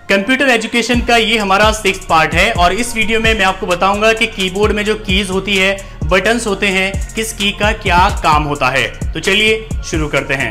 Computer education का ये हमारा 6th पार्ट है और इस वीडियो में मैं आपको बताऊंगा कि कीबोर्ड में जो कीज होती है, बटन्स होते हैं, किस की का क्या काम होता है। तो चलिए शुरू करते हैं।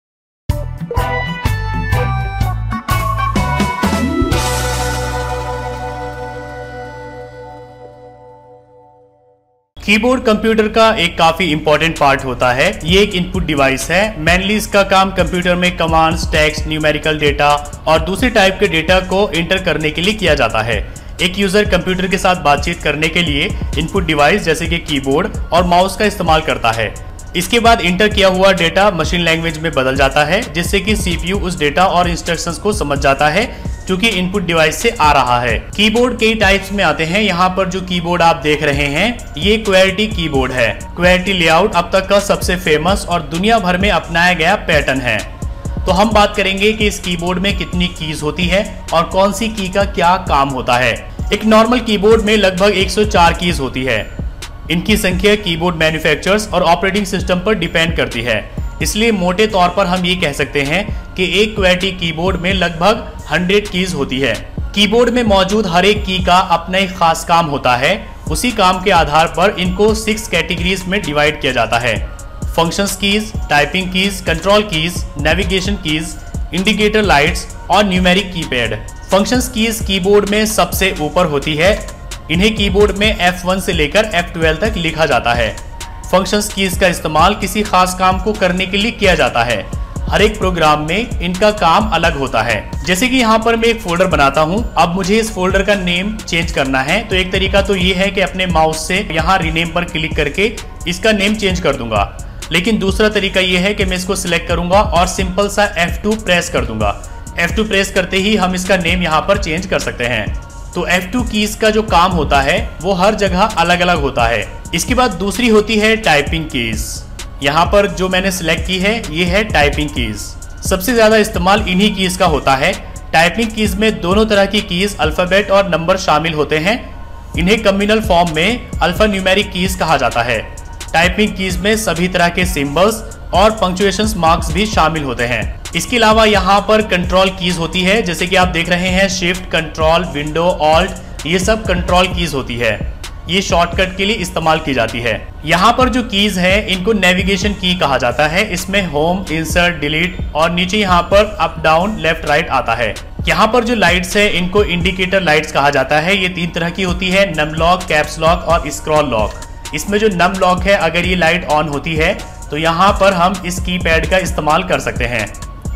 कीबोर्ड कंप्यूटर का एक काफी इंपॉर्टेंट पार्ट होता है। ये एक इनपुट डिवाइस है। मेनली इसका काम कंप्यूटर में कमांड्स, टेक्स्ट, न्यूमेरिकल डेटा और दूसरे टाइप के डेटा को एंटर करने के लिए किया जाता है। एक यूजर कंप्यूटर के साथ बातचीत करने के लिए इनपुट डिवाइस जैसे कि कीबोर्ड और माउस का इस्तेमाल करता है। इसके बाद इंटर किया हुआ डेटा मशीन लैंग्वेज में बदल जाता है, जिससे कि सीपीयू उस डेटा और इंस्ट्रक्शंस को समझ जाता है क्योंकि इनपुट डिवाइस से आ रहा है। कीबोर्ड कई टाइप्स में आते हैं। यहाँ पर जो कीबोर्ड आप देख रहे हैं ये क्वेर्टी कीबोर्ड है। क्वेर्टी लेआउट अब तक का सबसे फेमस और दुनिया भर में अपनाया गया पैटर्न है। तो हम बात करेंगे कि इस कीबोर्ड में कितनी कीज होती है और कौन सी की का क्या काम होता है। एक नॉर्मल कीबोर्ड में लगभग 104 कीज होती है। इनकी संख्या कीबोर्ड मैन्युफैक्चरर्स और ऑपरेटिंग सिस्टम पर डिपेंड करती है। इसलिए मोटे तौर पर हम ये कह सकते हैं कि एक क्वेर्टी कीबोर्ड में लगभग 100 कीज होती है। कीबोर्ड में मौजूद हर एक की का अपना एक खास काम होता है। उसी काम के आधार पर इनको 6 कैटेगरीज में डिवाइड किया जाता है। Functions keys, typing keys, control keys, navigation keys, indicator lights और numeric keypad. Functions keys keyboard में सबसे ऊपर होती है। इन्हें कीबोर्ड में F1 से लेकर F12 तक लिखा जाता है। फंक्शंस कीज का इस्तेमाल किसी खास काम को करने के लिए किया जाता है। हर एक प्रोग्राम में इनका काम अलग होता है। जैसे कि यहाँ पर मैं एक फोल्डर बनाता हूँ। अब मुझे इस फोल्डर का नेम चेंज करना है। तो एक तरीका तो ये है कि अपने माउस से यहाँ रीनेम पर क्लिक करके इसका नेम चेंज कर दूंगा। लेकिन दूसरा तरीका ये है कि मैं इसको सिलेक्ट करूंगा और सिंपल सा F2 प्रेस कर दूंगा। F2 प्रेस करते ही हम इसका नेम यहाँ पर चेंज कर सकते हैं। तो F2 कीज का जो काम होता है वो हर जगह अलग अलग होता है। इसके बाद दूसरी होती है टाइपिंग कीज। यहाँ पर जो मैंने सिलेक्ट की है ये है टाइपिंग कीज। सबसे ज्यादा इस्तेमाल इन्हीं कीज का होता है। टाइपिंग कीज में दोनों तरह की कीज अल्फाबेट और नंबर शामिल होते हैं। इन्हें कम्युनल फॉर्म में अल्फा न्यूमेरिक कीज कहा जाता है। टाइपिंग कीज में सभी तरह के सिंबल्स और पंक्चुएशन मार्क्स भी शामिल होते हैं। इसके अलावा यहाँ पर कंट्रोल कीज होती है। जैसे कि आप देख रहे हैं शिफ्ट, कंट्रोल, विंडो, ऑल्ट, ये सब कंट्रोल कीज होती है। ये शॉर्टकट के लिए इस्तेमाल की जाती है। यहाँ पर जो कीज है इनको नेविगेशन की कहा जाता है। इसमें होम, इंसर्ट, डिलीट और नीचे यहाँ पर अप, डाउन, लेफ्ट, राइट आता है। यहाँ पर जो लाइट्स है इनको इंडिकेटर लाइट्स कहा जाता है। ये 3 तरह की होती है, नम लॉक, कैप्स लॉक और स्क्रॉल लॉक। इसमें जो नम लॉक है, अगर ये लाइट ऑन होती है तो यहाँ पर हम इस कीपैड का इस्तेमाल कर सकते हैं।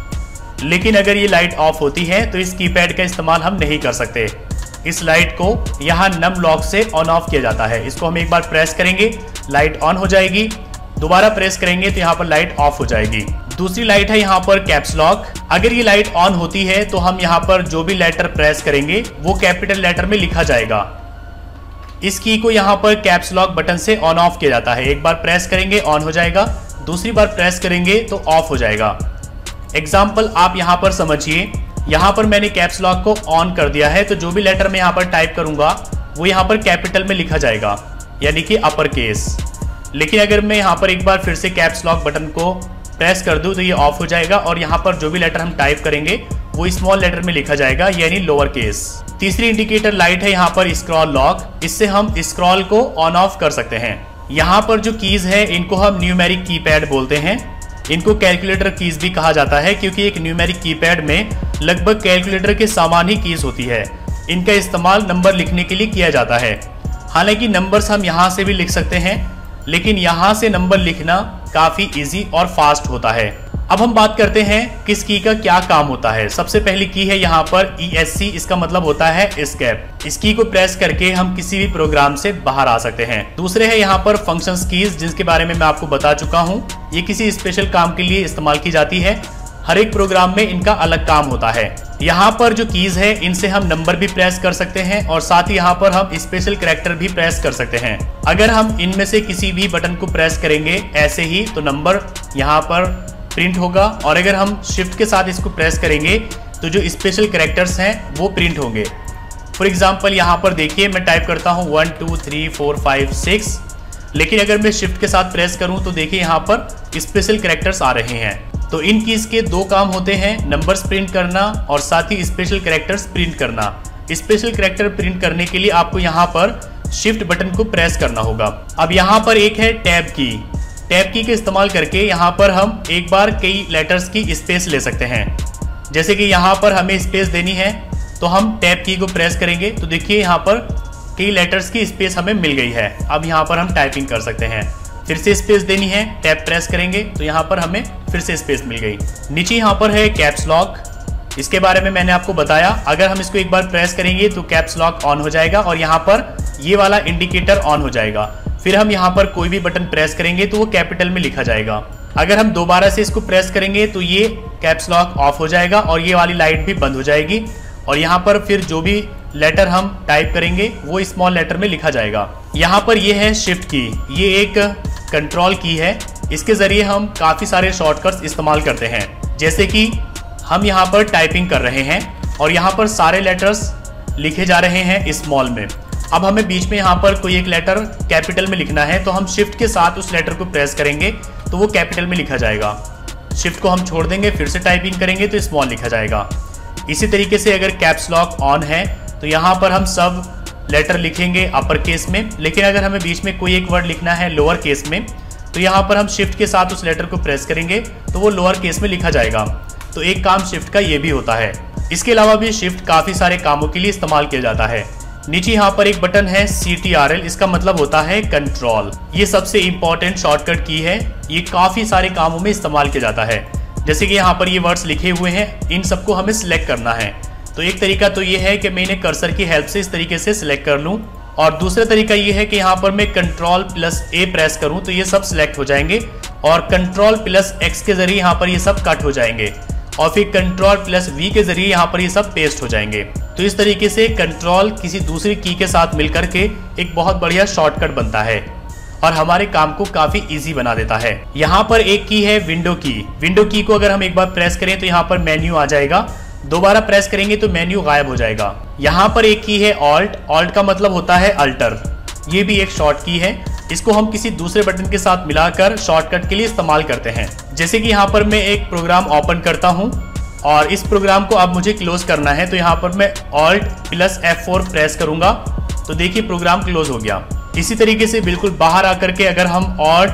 लेकिन अगर ये लाइट ऑफ होती है तो इस कीपैड का इस्तेमाल हम नहीं कर सकते। इस लाइट को यहाँ नम लॉक से ऑन ऑफ किया जाता है। इसको हम एक बार प्रेस करेंगे, लाइट ऑन हो जाएगी। दोबारा प्रेस करेंगे तो यहाँ पर लाइट ऑफ हो जाएगी। दूसरी लाइट है यहाँ पर कैप्स लॉक। अगर ये लाइट ऑन होती है तो हम यहाँ पर जो भी लेटर प्रेस करेंगे वो कैपिटल लेटर में लिखा जाएगा। इस की को यहाँ पर कैप्स लॉक बटन से ऑन ऑफ किया जाता है। एक बार प्रेस करेंगे ऑन हो जाएगा, दूसरी बार प्रेस करेंगे तो ऑफ हो जाएगा। एग्जाम्पल आप यहाँ पर समझिए। यहाँ पर मैंने कैप्स लॉक को ऑन कर दिया है तो जो भी लेटर मैं यहाँ पर टाइप करूंगा वो यहाँ पर कैपिटल में लिखा जाएगा, यानी कि अपर केस। लेकिन अगर मैं यहाँ पर एक बार फिर से कैप्स लॉक बटन को प्रेस कर दूं तो ये ऑफ हो जाएगा और यहाँ पर जो भी लेटर हम टाइप करेंगे वो स्मॉल लेटर में लिखा जाएगा, यानी लोअर केस। तीसरी इंडिकेटर लाइट है यहाँ पर स्क्रॉल लॉक। इससे हम स्क्रॉल को ऑन ऑफ कर सकते हैं। यहाँ पर जो कीज है इनको हम न्यूमेरिक कीपैड बोलते हैं। इनको कैलकुलेटर कीज भी कहा जाता है क्योंकि एक न्यूमेरिक कीपैड में लगभग कैलकुलेटर के समान ही कीज होती है। इनका इस्तेमाल नंबर लिखने के लिए किया जाता है। हालांकि नंबर्स हम यहाँ से भी लिख सकते हैं, लेकिन यहाँ से नंबर लिखना काफी इजी और फास्ट होता है। अब हम बात करते हैं किस की का क्या काम होता है। सबसे पहली की है यहाँ पर ESC। इसका मतलब होता है एस्केप। इस की को प्रेस करके हम किसी भी प्रोग्राम से बाहर आ सकते हैं। दूसरे है यहाँ पर फंक्शंस कीज, जिसके बारे में मैं आपको बता चुका हूँ। ये किसी स्पेशल काम के लिए इस्तेमाल की जाती है। हर एक प्रोग्राम में इनका अलग काम होता है। यहाँ पर जो कीज है इनसे हम नंबर भी प्रेस कर सकते हैं और साथ ही यहाँ पर हम स्पेशल कैरेक्टर भी प्रेस कर सकते हैं। अगर हम इनमें से किसी भी बटन को प्रेस करेंगे ऐसे ही तो नंबर यहाँ पर प्रिंट होगा, और अगर हम शिफ्ट के साथ इसको प्रेस करेंगे तो जो स्पेशल कैरेक्टर्स हैं वो प्रिंट होंगे। फॉर एग्जांपल यहाँ पर देखिए मैं टाइप करता हूँ 1 2 3 4 5 6, लेकिन अगर मैं शिफ्ट के साथ प्रेस करूँ तो देखिए यहाँ पर स्पेशल कैरेक्टर्स आ रहे हैं। तो इन कीज के दो काम होते हैं, नंबर्स प्रिंट करना और साथ ही स्पेशल कैरेक्टर्स प्रिंट करना। स्पेशल कैरेक्टर प्रिंट करने के लिए आपको यहाँ पर शिफ्ट बटन को प्रेस करना होगा। अब यहाँ पर एक है टैब की। टैब की के इस्तेमाल करके यहाँ पर हम एक बार कई लेटर्स की स्पेस ले सकते हैं। जैसे कि यहाँ पर हमें स्पेस देनी है तो हम टैब की को प्रेस करेंगे तो देखिए यहाँ पर कई लेटर्स की स्पेस हमें मिल गई है। अब यहाँ पर हम टाइपिंग कर सकते हैं। फिर से स्पेस देनी है, टैब प्रेस करेंगे तो यहाँ पर हमें फिर से स्पेस मिल गई। नीचे यहाँ पर है कैप्स लॉक। इसके बारे में मैंने आपको बताया, अगर हम इसको एक बार प्रेस करेंगे तो कैप्स लॉक ऑन हो जाएगा और यहाँ पर ये वाला इंडिकेटर ऑन हो जाएगा। फिर हम यहाँ पर कोई भी बटन प्रेस करेंगे तो वो कैपिटल में लिखा जाएगा। अगर हम दोबारा से इसको प्रेस करेंगे तो ये कैप्स लॉक ऑफ हो जाएगा और ये वाली लाइट भी बंद हो जाएगी और यहाँ पर फिर जो भी लेटर हम टाइप करेंगे वो स्मॉल लेटर में लिखा जाएगा। यहाँ पर ये है शिफ्ट की, ये एक कंट्रोल की है। इसके जरिए हम काफ़ी सारे शॉर्टकट्स इस्तेमाल करते हैं। जैसे कि हम यहाँ पर टाइपिंग कर रहे हैं और यहाँ पर सारे लेटर्स लिखे जा रहे हैं स्मॉल में। अब हमें बीच में यहाँ पर कोई एक लेटर कैपिटल में लिखना है तो हम शिफ्ट के साथ उस लेटर को प्रेस करेंगे तो वो कैपिटल में लिखा जाएगा। शिफ्ट को हम छोड़ देंगे, फिर से टाइपिंग करेंगे तो स्मॉल लिखा जाएगा। इसी तरीके से अगर कैप्स लॉक ऑन है तो यहाँ पर हम सब लेटर लिखेंगे अपर केस में, लेकिन अगर हमें बीच में कोई एक वर्ड लिखना है लोअर केस में तो यहाँ पर हम शिफ्ट के साथ उस लेटर को प्रेस करेंगे तो वो लोअर केस में लिखा जाएगा। तो एक काम शिफ्ट का ये भी होता है। इसके अलावा भी शिफ्ट काफ़ी सारे कामों के लिए इस्तेमाल किया जाता है। नीचे यहाँ पर एक बटन है CTRL, इसका मतलब होता है कंट्रोल। ये सबसे इंपॉर्टेंट शॉर्टकट की है, ये काफ़ी सारे कामों में इस्तेमाल किया जाता है। जैसे कि यहाँ पर ये वर्ड्स लिखे हुए हैं, इन सबको हमें सिलेक्ट करना है। तो एक तरीका तो ये है कि मैं इन्हें कर्सर की हेल्प से इस तरीके से सिलेक्ट कर लूँ और दूसरा तरीका ये है कि यहाँ पर मैं Ctrl+A प्रेस करूँ तो ये सब सिलेक्ट हो जाएंगे और Ctrl+X के जरिए यहाँ पर ये सब कट हो जाएंगे और फिर Ctrl+V के जरिए यहाँ पर ये सब पेस्ट हो जाएंगे। तो इस तरीके से कंट्रोल किसी दूसरी की के साथ मिलकर के एक बहुत बढ़िया शॉर्टकट बनता है और हमारे काम को काफी इजी बना देता है। यहाँ पर एक की है विंडो की। विंडो की को अगर हम एक बार प्रेस करें तो यहाँ पर मेन्यू आ जाएगा, दोबारा प्रेस करेंगे तो मेन्यू गायब हो जाएगा। यहाँ पर एक की है ऑल्ट। ऑल्ट का मतलब होता है अल्टर, ये भी एक शॉर्ट की है। इसको हम किसी दूसरे बटन के साथ मिलाकर शॉर्टकट के लिए इस्तेमाल करते हैं। जैसे कि यहाँ पर मैं एक प्रोग्राम ओपन करता हूँ और इस प्रोग्राम को अब मुझे क्लोज करना है तो यहाँ पर मैं Alt+F4 प्रेस करूंगा तो देखिए प्रोग्राम क्लोज हो गया। इसी तरीके से बिल्कुल बाहर आकर के अगर हम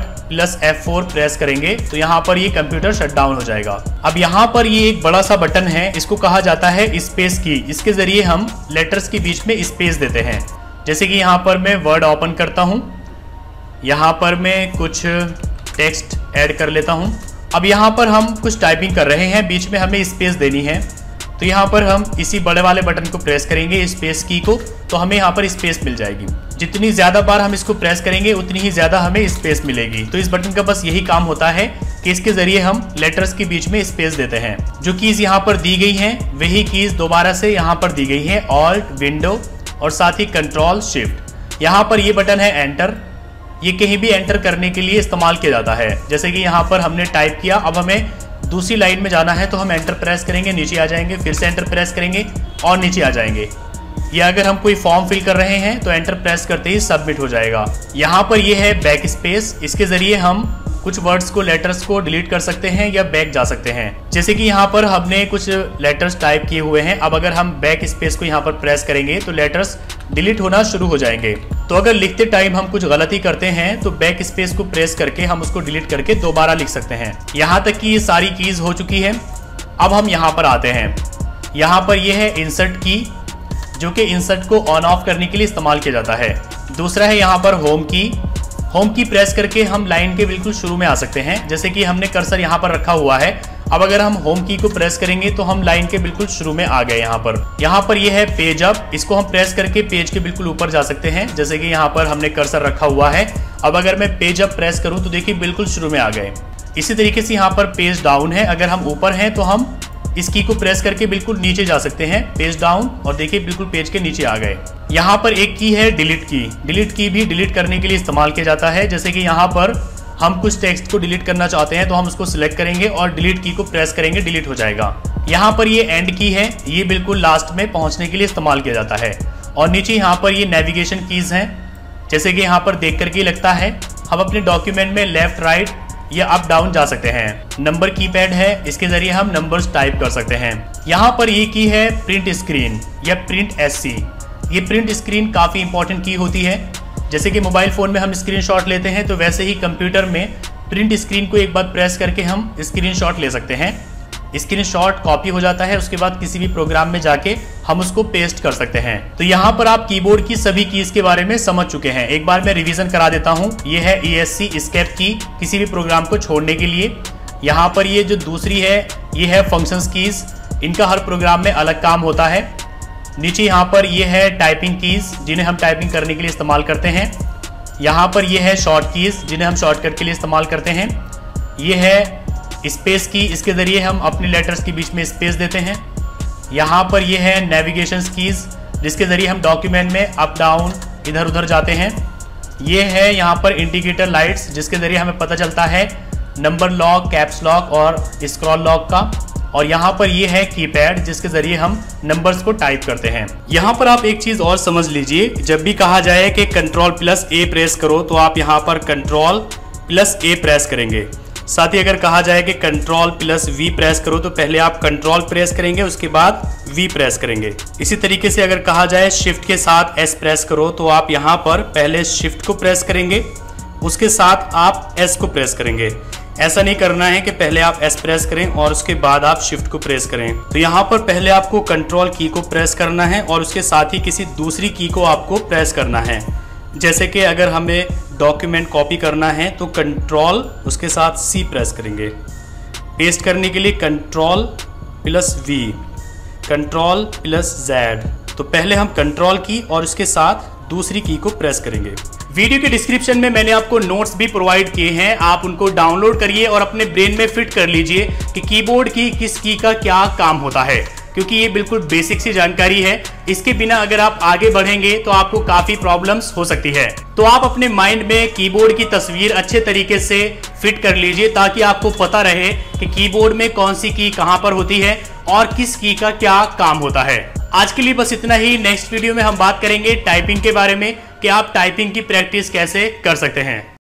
Alt+F4 प्रेस करेंगे तो यहाँ पर ये कंप्यूटर शटडाउन हो जाएगा। अब यहाँ पर ये एक बड़ा सा बटन है, इसको कहा जाता है स्पेस की। इसके जरिए हम लेटर्स के बीच में स्पेस देते हैं। जैसे कि यहाँ पर मैं वर्ड ओपन करता हूँ, यहाँ पर मैं कुछ टेक्स्ट ऐड कर लेता हूँ। अब यहाँ पर हम कुछ टाइपिंग कर रहे हैं, बीच में हमें स्पेस देनी है तो यहाँ पर हम इसी बड़े वाले बटन को प्रेस करेंगे स्पेस की को, तो हमें यहाँ पर स्पेस मिल जाएगी। जितनी ज़्यादा बार हम इसको प्रेस करेंगे उतनी ही ज़्यादा हमें स्पेस मिलेगी। तो इस बटन का बस यही काम होता है कि इसके ज़रिए हम लेटर्स के बीच में स्पेस देते हैं। जो कीज़ यहाँ पर दी गई हैं वही कीज़ दोबारा से यहाँ पर दी गई हैं, ऑल्ट, विंडो और साथ ही कंट्रोल शिफ्ट। यहाँ पर ये बटन है एंटर, ये कहीं भी एंटर करने के लिए इस्तेमाल किया जाता है। जैसे कि यहाँ पर हमने टाइप किया, अब हमें दूसरी लाइन में जाना है तो हम एंटर प्रेस करेंगे, नीचे आ जाएंगे, फिर से एंटर प्रेस करेंगे और नीचे आ जाएंगे। या अगर हम कोई फॉर्म फिल कर रहे हैं तो एंटर प्रेस करते ही सबमिट हो जाएगा। यहाँ पर ये है बैक स्पेस, इसके जरिए हम कुछ वर्ड्स को, लेटर्स को डिलीट कर सकते हैं या बैक जा सकते हैं। जैसे कि यहाँ पर हमने कुछ लेटर्स टाइप किए हुए हैं, अब अगर हम बैक स्पेस को यहाँ पर प्रेस करेंगे तो लेटर्स डिलीट होना शुरू हो जाएंगे। तो अगर लिखते टाइम हम कुछ गलती करते हैं तो बैक स्पेस को प्रेस करके हम उसको डिलीट करके दोबारा लिख सकते हैं। यहाँ तक कि ये सारी कीज हो चुकी है। अब हम यहाँ पर आते हैं, यहाँ पर ये है इंसर्ट की, जो कि इंसर्ट को ऑन ऑफ करने के लिए इस्तेमाल किया जाता है। दूसरा है यहाँ पर होम की। होम की प्रेस करके हम लाइन के बिल्कुल शुरू में आ सकते हैं। जैसे कि हमने कर्सर यहाँ पर रखा हुआ है, अब अगर हम होम की को प्रेस करेंगे तो हम लाइन के बिल्कुल शुरू में आ गए। यहाँ पर ये है पेज अप, इसको हम प्रेस करके पेज के बिल्कुल ऊपर जा सकते हैं। जैसे कि यहाँ पर हमने कर्सर रखा हुआ है, अब अगर मैं पेज अप प्रेस करूँ तो देखिए बिल्कुल शुरू में आ गए। इसी तरीके से यहाँ पर पेज डाउन है, अगर हम ऊपर हैं तो हम इस की को प्रेस करके बिल्कुल नीचे जा सकते हैं, पेज डाउन, और देखिए बिल्कुल पेज के नीचे आ गए। यहाँ पर एक की है डिलीट की। डिलीट की भी डिलीट करने के लिए इस्तेमाल किया जाता है। जैसे कि यहाँ पर हम कुछ टेक्स्ट को डिलीट करना चाहते हैं तो हम उसको सिलेक्ट करेंगे और डिलीट की को प्रेस करेंगे, डिलीट हो जाएगा। यहाँ पर ये एंड की है, ये बिल्कुल लास्ट में पहुँचने के लिए इस्तेमाल किया जाता है। और नीचे यहाँ पर ये नेविगेशन कीज हैं। जैसे कि यहाँ पर देख करके लगता है हम अपने डॉक्यूमेंट में लेफ्ट राइट ये अप डाउन जा सकते हैं। नंबर कीपैड है, इसके जरिए हम नंबर्स टाइप कर सकते हैं। यहाँ पर ये की है प्रिंट स्क्रीन या प्रिंट एससी। ये प्रिंट स्क्रीन काफ़ी इंपॉर्टेंट की होती है। जैसे कि मोबाइल फ़ोन में हम स्क्रीनशॉट लेते हैं, तो वैसे ही कंप्यूटर में प्रिंट स्क्रीन को एक बार प्रेस करके हम स्क्रीनशॉट ले सकते हैं। स्क्रीनशॉट कॉपी हो जाता है, उसके बाद किसी भी प्रोग्राम में जाके हम उसको पेस्ट कर सकते हैं। तो यहाँ पर आप कीबोर्ड की सभी कीज के बारे में समझ चुके हैं। एक बार मैं रिवीजन करा देता हूँ। ये है ESC एस्केप की, किसी भी प्रोग्राम को छोड़ने के लिए। यहाँ पर ये जो दूसरी है, ये है फंक्शंस कीज। इनका हर प्रोग्राम में अलग काम होता है। नीचे यहाँ पर ये है टाइपिंग कीज, जिन्हें हम टाइपिंग करने के लिए इस्तेमाल करते हैं। यहाँ पर ये है शॉर्ट कीज, जिन्हें हम शॉर्टकट के लिए इस्तेमाल करते हैं। ये है स्पेस की, इसके ज़रिए हम अपने लेटर्स के बीच में स्पेस देते हैं। यहाँ पर ये है नेविगेशन कीज़, जिसके ज़रिए हम डॉक्यूमेंट में अप डाउन इधर उधर जाते हैं। ये है यहाँ पर इंडिकेटर लाइट्स, जिसके ज़रिए हमें पता चलता है नंबर लॉक, कैप्स लॉक और स्क्रॉल लॉक का। और यहाँ पर ये है कीपैड, जिसके ज़रिए हम नंबर्स को टाइप करते हैं। यहाँ पर आप एक चीज़ और समझ लीजिए, जब भी कहा जाए कि Ctrl+A प्रेस करो, तो आप यहाँ पर Ctrl+A प्रेस करेंगे। साथ ही अगर कहा जाए कि Ctrl+V प्रेस करो, तो पहले आप Ctrl प्रेस करेंगे, उसके बाद V प्रेस करेंगे। इसी तरीके से अगर कहा जाए शिफ्ट के साथ S प्रेस करो, तो आप यहाँ पर पहले शिफ्ट को प्रेस करेंगे, उसके साथ आप S को प्रेस करेंगे। ऐसा नहीं करना है कि पहले आप S प्रेस करें और उसके बाद आप शिफ्ट को प्रेस करें। तो यहाँ पर पहले आपको कंट्रोल की को प्रेस करना है और उसके साथ ही किसी दूसरी की को आपको प्रेस करना है। जैसे कि अगर हमें डॉक्यूमेंट कॉपी करना है तो कंट्रोल उसके साथ C प्रेस करेंगे। पेस्ट करने के लिए Ctrl+V, Ctrl+Z। तो पहले हम कंट्रोल की और उसके साथ दूसरी की को प्रेस करेंगे। वीडियो के डिस्क्रिप्शन में मैंने आपको नोट्स भी प्रोवाइड किए हैं, आप उनको डाउनलोड करिए और अपने ब्रेन में फिट कर लीजिए कि कीबोर्ड की किस की का क्या काम होता है, क्योंकि ये बिल्कुल बेसिक सी जानकारी है। इसके बिना अगर आप आगे बढ़ेंगे तो आपको काफी प्रॉब्लम्स हो सकती है। तो आप अपने माइंड में कीबोर्ड की तस्वीर अच्छे तरीके से फिट कर लीजिए, ताकि आपको पता रहे कि कीबोर्ड में कौन सी की कहां पर होती है और किस की का क्या काम होता है। आज के लिए बस इतना ही। नेक्स्ट वीडियो में हम बात करेंगे टाइपिंग के बारे में कि आप टाइपिंग की प्रैक्टिस कैसे कर सकते हैं।